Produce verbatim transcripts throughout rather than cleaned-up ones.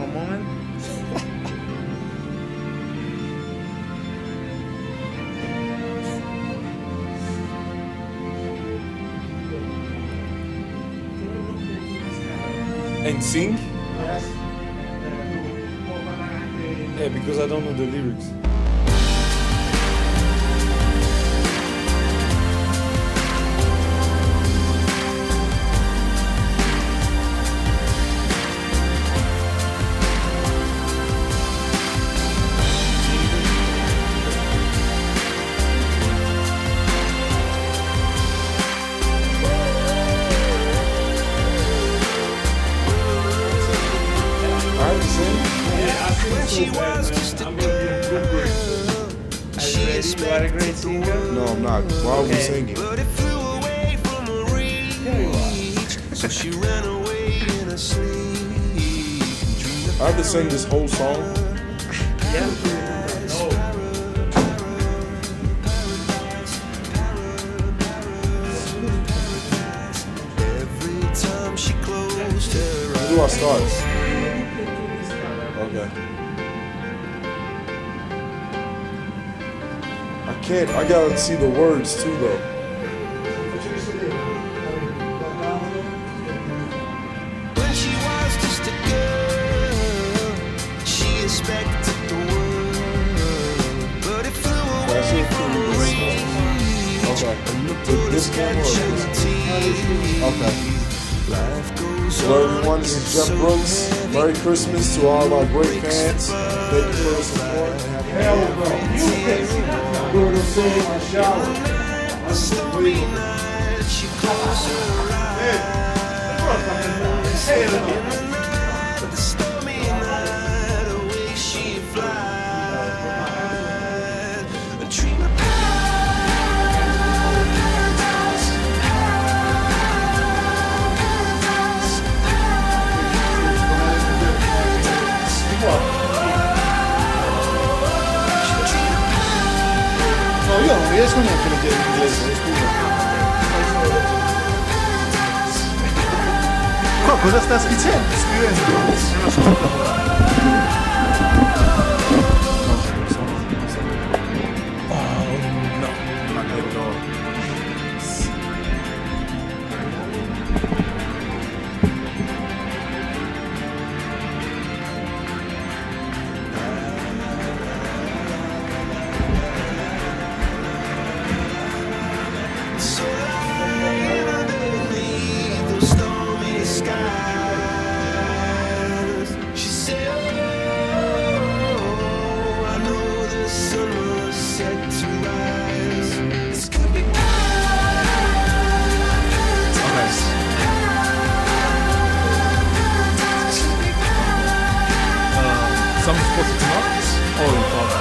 one moment. And sing? Yeah, because I don't know the lyrics. She was just a girl. She expected a great singer. No, I'm not. Why are we singing? But it flew away from her reach. So she ran away in her sleep. I have to sing this whole song. Yeah. No. Every time she closed her eyes. Where do I start? Okay. I can't, I gotta see the words too though. When she was just a girl, she expected the world, but it flew away from her reach. Okay. To this camera or this? Okay. Life goes So everyone, this is Jeff Brooks. Merry Christmas to all our great fans. Thank you for the support. Hell no. You were the sing in my shower. a stormy night, she closed her eyes. In the night, the stormy night, away she flies. A dream of paradise, No, io non riesco neanche a leggere in inglese, scusa. Qua cosa sta scrivendo? Scrivendo? Non lo so. so light underneath those stormy skies. She said, oh, I know the sun was set to rise. This could be paradise. Some supposed to not? Oh, you thought.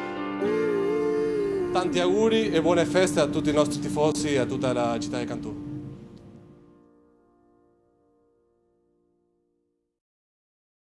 Tanti auguri e buone feste a tutti i nostri tifosi e a tutta la città di Cantù.